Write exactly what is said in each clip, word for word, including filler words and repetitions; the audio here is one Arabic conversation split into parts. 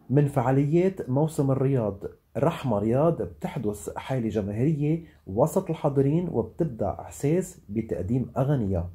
من فعاليات موسم الرياض، رحمة رياض بتحدث حالة جماهيرية وسط الحاضرين وبتبدأ إحساس بتقديم أغنية.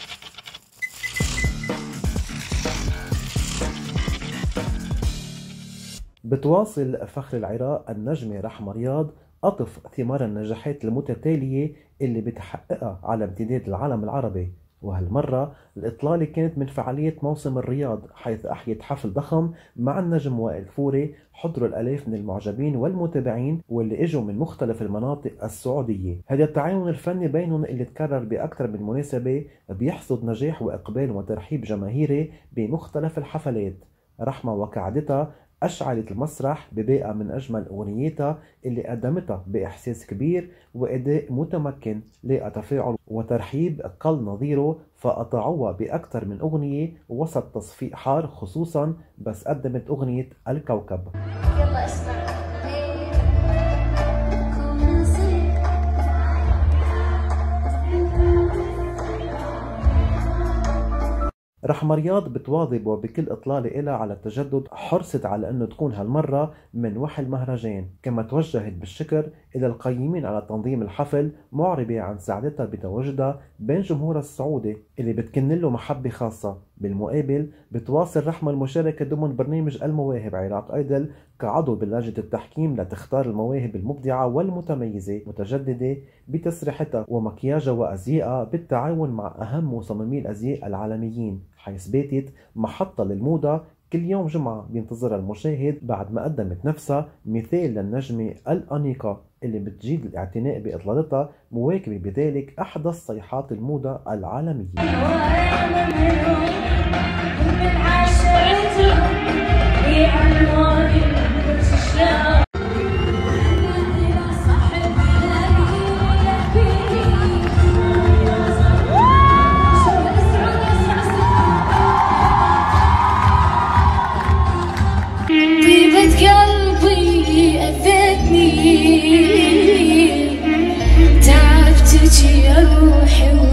بتواصل فخر العراق النجمة رحمة رياض قطف ثمار النجاحات المتتالية اللي بتحققها على امتداد العالم العربي، وهالمرة الإطلالة كانت من فعالية موسم الرياض، حيث أحيت حفل ضخم مع النجم وائل فوري حضروا الآلاف من المعجبين والمتابعين واللي اجوا من مختلف المناطق السعودية. هذا التعاون الفني بينهم اللي تكرر بأكثر من مناسبة بيحصد نجاح وإقبال وترحيب جماهيري بمختلف الحفلات. رحمة وكعادتها أشعلت المسرح بباقة من أجمل أغنياتها اللي قدمتها بإحساس كبير وأداء متمكن لاقى تفاعل وترحيب قل نظيره، فقطعوها بأكثر من أغنية وسط تصفيق حار، خصوصا بس قدمت أغنية الكوكب. يلا اسمع. رحمة رياض بتواظب وبكل إطلالة إلها على التجدد حرصت على أنه تكون هالمرة من وحي المهرجان، كما توجهت بالشكر إلى القيمين على تنظيم الحفل، معربة عن سعادتها بتواجدها بين جمهورها السعودي اللي بتكن له محبة خاصة. بالمقابل بتواصل رحمة المشاركة ضمن برنامج المواهب عراق ايدل كعضو بلجنة التحكيم لتختار المواهب المبدعة والمتميزة، متجددة بتسريحتها ومكياجها وأزيائها بالتعاون مع أهم مصممي الأزياء العالميين، حيث باتت محطة للموضة كل يوم جمعة بينتظرها المشاهد بعد ما قدمت نفسها مثال للنجمة الأنيقة اللي بتجيد الاعتناء بإطلالتها، مواكبة بذلك أحدث صيحات الموضة العالمية. قلبي أذتني تعبت يا روحي.